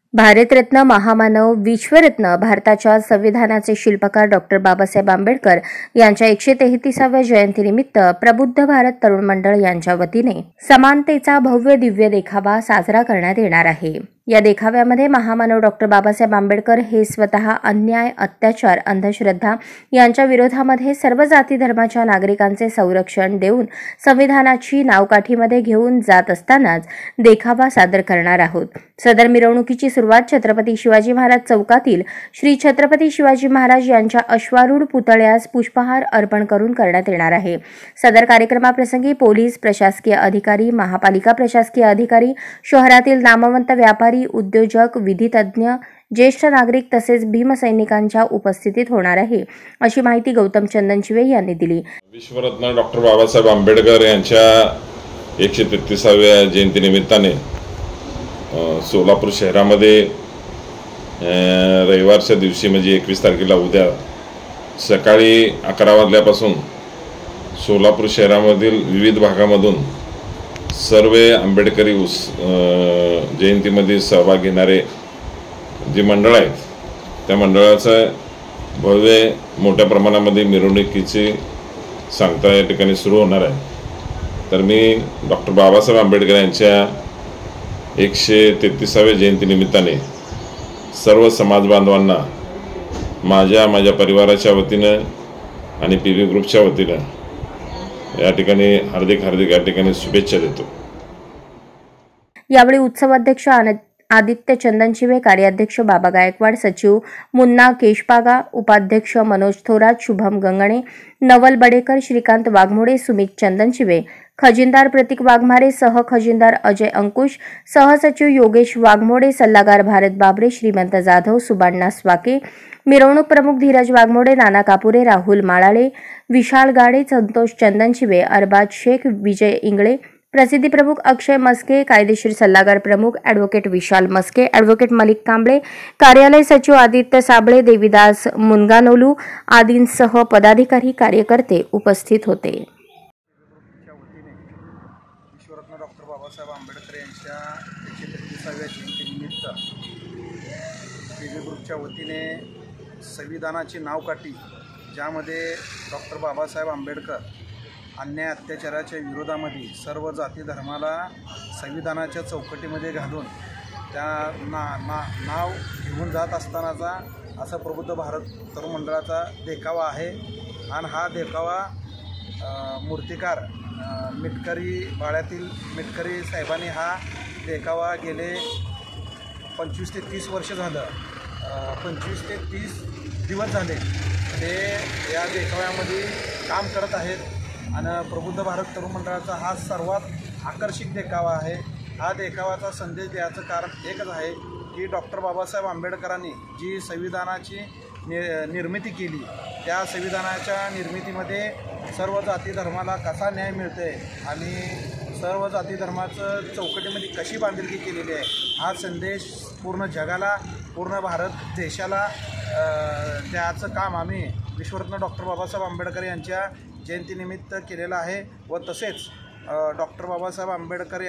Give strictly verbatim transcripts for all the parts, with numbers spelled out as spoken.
भारतरत्न, महामानव, विश्वरत्न, भारताच्या संविधानाचे शिल्पकार डॉक्टर बाबासाहेब आंबेडकर यांच्या एकशे तेहतीसाव्या जयंतीनिमित्त प्रबुद्ध भारत तरुण मंडळ यांच्या वतीने समानतेचा भव्य दिव्य देखावा साजरा करण्यात येणार आहे। या देखाव्यामध्ये महामानव डॉक्टर बाबासाहेब आंबेडकर हे स्वतः अन्याय, अत्याचार, अंधश्रद्धा यांच्या विरोधामध्ये सर्व जाती धर्माच्या नागरिकांचे संरक्षण देऊन संविधानाची नावकाठीमध्ये घेऊन जात असतानाच देखावा सादर करणार आहोत। सदर मिरवणुकीची सुरुवात छत्रपती शिवाजी महाराज चौकातील श्री छत्रपती शिवाजी महाराज यांच्या अश्वारूढ पुतळ्यास पुष्पहार अर्पण करून करण्यात येणार आहे। सदर कार्यक्रमाप्रसंगी पोलीस, प्रशासकीय अधिकारी, महापालिका प्रशासकीय अधिकारी, शहरातील नामवंत व्यापारी, उद्योजक, विधितज्ञ, ज्येष्ठ नागरिक तसेच भीमसैनिकांच्या उपस्थितीत होणार आहे, अशी माहिती गौतम चंदनशिवे यांनी दिली। विश्वरत्न डॉक्टर बाबासाहेब आंबेडकर यांच्या एकशे तेहतीसाव्या जयंतीनिमित्ताने सोलापूर शहरामध्ये रविवारच्या दिवशी म्हणजे एकवीस तारखेला उद्या सकाळी अकरा वाजल्यापासून सोलापूर शहरामधील विविध भागामधून सर्व आंबेडकरी उस जयंतीमध्ये सहभाग घेणारे जे मंडळ आहेत त्या मंडळाचं भव्य मोठ्या प्रमाणामध्ये मिरवणुकीची सांगता या ठिकाणी सुरू होणार आहे। तर मी डॉक्टर बाबासाहेब आंबेडकर यांच्या एकशे तेहतीसाव्या जयंतीनिमित्ताने सर्व समाज बांधवांना माझ्या माझ्या परिवाराच्या वतीनं आणि पी व्ही ग्रुपच्या वतीनं या ठिकाणी हार्दिक हार्दिक या ठिकाणी शुभेच्छा देतो। यावेळी उत्सव अध्यक्ष आदित्य चंदनशिवे, कार्याध्यक्ष बाबा गायकवाड, सचिव मुन्ना केशपागा, उपाध्यक्ष मनोज थोरात, शुभम गंगणे, नवल बडेकर, श्रीकांत वाघमोडे, सुमित चंदनशिवे, खजिनदार प्रतीक वाघमारे, सह खजिनदार अजय अंकुश, सहसचिव योगेश वाघमोडे, सल्लागार भारत बाबरे, श्रीमंत जाधव, सुबाण्णा स्वाके, मिरवणूक प्रमुख धीरज वाघमोडे, नाना कापुरे, राहुल माळाळे, विशाल गाडे, संतोष चंदनशिवे, अरबाज शेख, विजय इंगळे, प्रसिद्धी प्रमुख अक्षय मस्के, कायदेशीर सल्लागार प्रमुख ॲडव्होकेट विशाल मस्के, ॲडव्होकेट मलिक कांबळे, कार्यालय सचिव आदित्य साबळे, देवीदास मुनगानोलू आदींसह पदाधिकारी कार्यकर्ते उपस्थित होते। विश्वरत्न डॉक्टर बाबासाहेब आंबेडकर यांच्या एकशे तेहतीसाव्या जयंतीनिमित्त पीव्ही ग्रुपच्या वतीने संविधानाची नावकाठी, ज्यामध्ये डॉक्टर बाबासाहेब आंबेडकर अन्याय अत्याचाराच्या विरोधामध्ये सर्व जाती धर्माला संविधानाच्या चौकटीमध्ये घालून त्या ना ना नाव घेऊन जात असतानाचा असा प्रबुद्ध भारत तरुण मंडळाचा देखावा आहे। आणि हा देखावा मूर्तिकार मिटकरी बाळ्यातील मिटकरी साहेबांनी हा देखावा गेले पंचवीस ते तीस वर्ष झालं पंचवीस ते तीस दिवस झाले ते या देखाव्यामध्ये काम करत आहेत। आणि प्रबुद्ध भारत तरुण मंडळाचा हा सर्वात आकर्षक देखावा आहे। हा देखावाचा संदेश द्यायचं कारण एकच आहे की डॉक्टर बाबासाहेब आंबेडकरांनी जी संविधानाची नि निर्मिती केली, त्या संविधानाच्या निर्मितीमध्ये सर्व जाती धर्माला कसा न्याय मिळते आणि सर्व जाती धर्माचं चौकटीमध्ये कशी बांधिलकी केलेली आहे, हा संदेश पूर्ण जगाला, पूर्ण भारत देशाला त्याचं काम आम्ही विश्वरत्न डॉक्टर बाबासाहेब आंबेडकर यांच्या जयंतीनिमित्त केलेलं आहे। व तसेच डॉक्टर बाबासाहेब आंबेडकर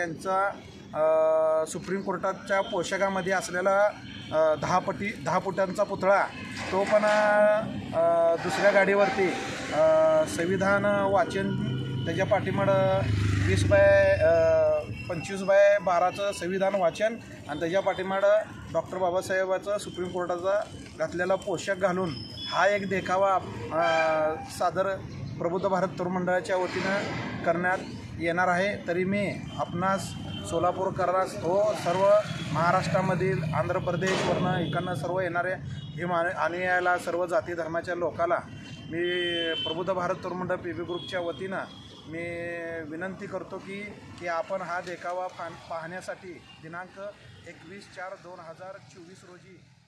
यांचा सुप्रीम कोर्टाच्या पोशाखामध्ये असलेला दहा पटी दहा फुटांचा पुतळा, तो पण दुसऱ्या गाडीवरती संविधान वाचन, त्याच्या पाठीमागं वीस बाय पंचवीस बाय बाराचं संविधान वाचन आणि त्याच्या पाठीमागं डॉक्टर बाबासाहेबाचं सुप्रीम कोर्टाचा घातलेला पोशाख घालून हा एक देखावा सादर प्रबुद्ध भारत तरुण मंडळाच्या वतीनं करण्यात येणार आहे। तरी मी आपणास सोलापूरकरांस हो सर्व महाराष्ट्रामधील आंध्र प्रदेशवरनं इकडनं सर्व येणारे भीम आणि याला सर्व जाती धर्माच्या लोकाला मी प्रबुद्ध भारत तरुण मंडळ पी व्ही ग्रुपच्या वतीनं मी विनंती करतो की की आपण हा देखावा पाहण्यासाठी दिनांक एकवीस चार दोन हजार चोवीस रोजी